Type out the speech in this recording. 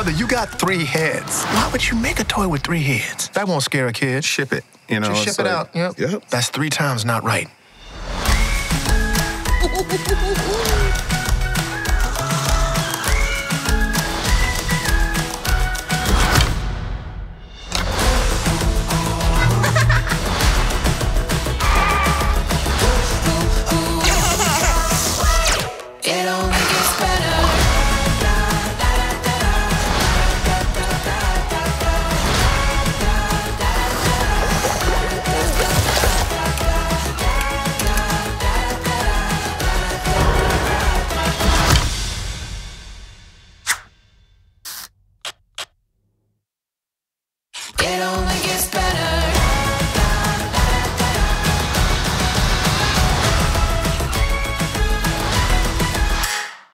Brother, you got 3 heads. Why would you make a toy with 3 heads? That won't scare a kid. Ship it, you know. Just ship it out. Yep. That's 3 times not right.